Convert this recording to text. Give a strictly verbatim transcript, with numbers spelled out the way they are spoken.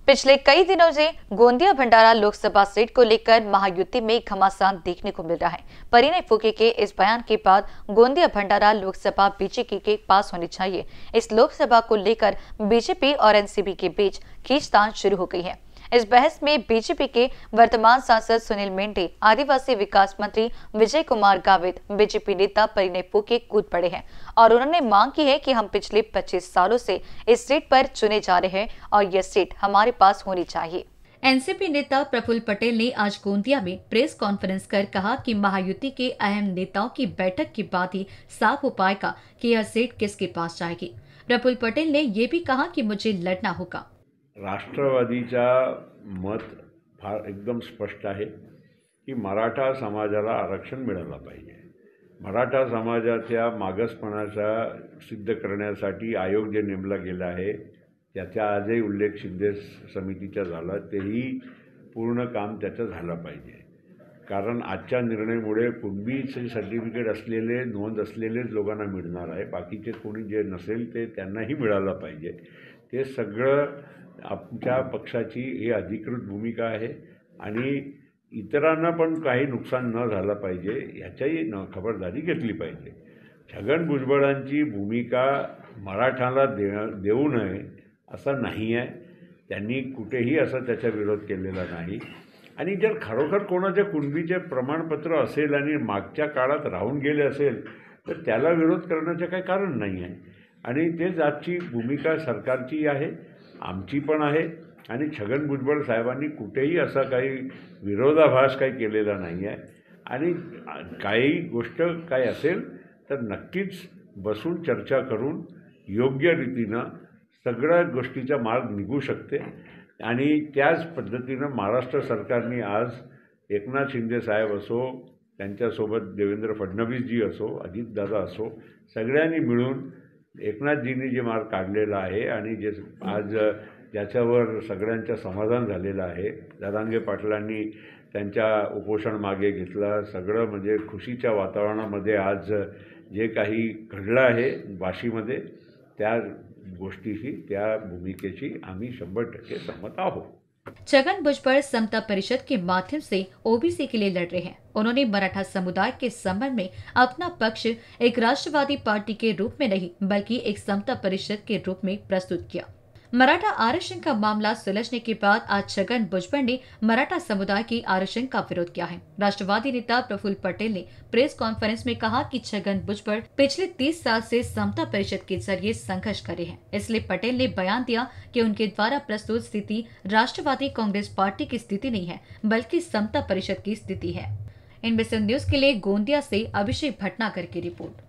पिछले कई दिनों से गोंदिया भंडारा लोकसभा सीट को लेकर महायुति में घमासान देखने को मिल रहा है। परिणय फुके के इस बयान के बाद गोंदिया भंडारा लोकसभा बीजेपी के पास होनी चाहिए। इस लोकसभा को लेकर बीजेपी और एनसीपी के बीच खींचतान शुरू हो गई है। इस बहस में बीजेपी के वर्तमान सांसद सुनील मेंढे, आदिवासी विकास मंत्री विजय कुमार गावित, बीजेपी नेता परिणय फुके कूद पड़े हैं और उन्होंने मांग की है कि हम पिछले पच्चीस सालों से इस सीट पर चुने जा रहे हैं और यह सीट हमारे पास होनी चाहिए। एनसीपी नेता प्रफुल्ल पटेल ने आज गोंदिया में प्रेस कॉन्फ्रेंस कर कहा कि महायुति के अहम नेताओं की बैठक के बाद ही साफ हो पाएगा कि यह सीट किसके पास जाएगी। प्रफुल्ल पटेल ने ये भी कहा कि मुझे लड़ना होगा। राष्ट्रवादीचा मत फार एकदम स्पष्ट आहे की मराठा समाजाला आरक्षण मिळालं पाहिजे। मराठा समाजाच्या मागासपणाचा सिद्ध करण्यासाठी आयोग जे नेमला गेला आहे त्याचा आजही उल्लेख शिंदे समितीचा झाला, तेही पूर्ण काम त्याचं झालं पाहिजे। कारण आजच्या निर्णयामुळे कुणबीचे सर्टिफिकेट असलेले नोंद असलेलेच लोकांना मिळणार आहे, बाकीचे कोणी जे नसेल ते त्यांनाही मिळालं पाहिजे। ते सगळं आमच्या पक्षाची ही अधिकृत भूमिका आहे आणि इतरांना पण काही नुकसान न झालं पाहिजे याच्याही न खबरदारी घेतली पाहिजे। छगन भुजबळांची भूमिका मराठाला दे देऊ नये असं नाही आहे, त्यांनी कुठेही असा त्याचा विरोध केलेला नाही। आणि जर खरोखर कोणाचे कुणबीचे प्रमाणपत्र असेल आणि मागच्या काळात राहून गेले असेल तर त्याला विरोध करण्याचे काही कारण नाही आहे आणि तेच आजची भूमिका सरकारची आहे, आमची पण आहे। आणि छगन भुजबळ साहेबांनी कुठेही असा काही विरोधाभास काही केलेला नाही आहे आणि काही गोष्ट काय असेल तर नक्कीच बसून चर्चा करून योग्य रीतीनं सगळ्या गोष्टीचा मार्ग निघू शकते। आणि त्याच पद्धतीनं महाराष्ट्र सरकारने आज एकनाथ शिंदे साहेब असो, त्यांच्यासोबत देवेंद्र फडणवीसजी असो, अजितदादा असो, सगळ्यांनी मिळून एकनाथजींनी जे मार्ग काढलेला आहे आणि जे आज ज्याच्यावर सगळ्यांचं समाधान झालेलं आहे, जरांगे पाटलांनी त्यांच्या उपोषण मागे घेतलं, सगळं म्हणजे खुशीच्या वातावरणामध्ये आज जे काही घडलं आहे वाशीमध्ये त्या गोष्टीशी, त्या भूमिकेशी आम्ही शंभर टक्के सहमत आहोत। छगन भुजबल समता परिषद के माध्यम से ओबीसी के लिए लड़ रहे हैं। उन्होंने मराठा समुदाय के संबंध में अपना पक्ष एक राष्ट्रवादी पार्टी के रूप में नहीं बल्कि एक समता परिषद के रूप में प्रस्तुत किया। मराठा आरक्षण का मामला सुलझने के बाद आज छगन भुजबल ने मराठा समुदाय की आरक्षण का विरोध किया है। राष्ट्रवादी नेता प्रफुल्ल पटेल ने प्रेस कॉन्फ्रेंस में कहा कि छगन भुजबल पिछले तीस साल से समता परिषद के जरिए संघर्ष करे हैं, इसलिए पटेल ने बयान दिया कि उनके द्वारा प्रस्तुत स्थिति राष्ट्रवादी कांग्रेस पार्टी की स्थिति नहीं है बल्कि समता परिषद की स्थिति है। इनमें न्यूज के लिए गोंदिया से अभिषेक भटनागर की रिपोर्ट।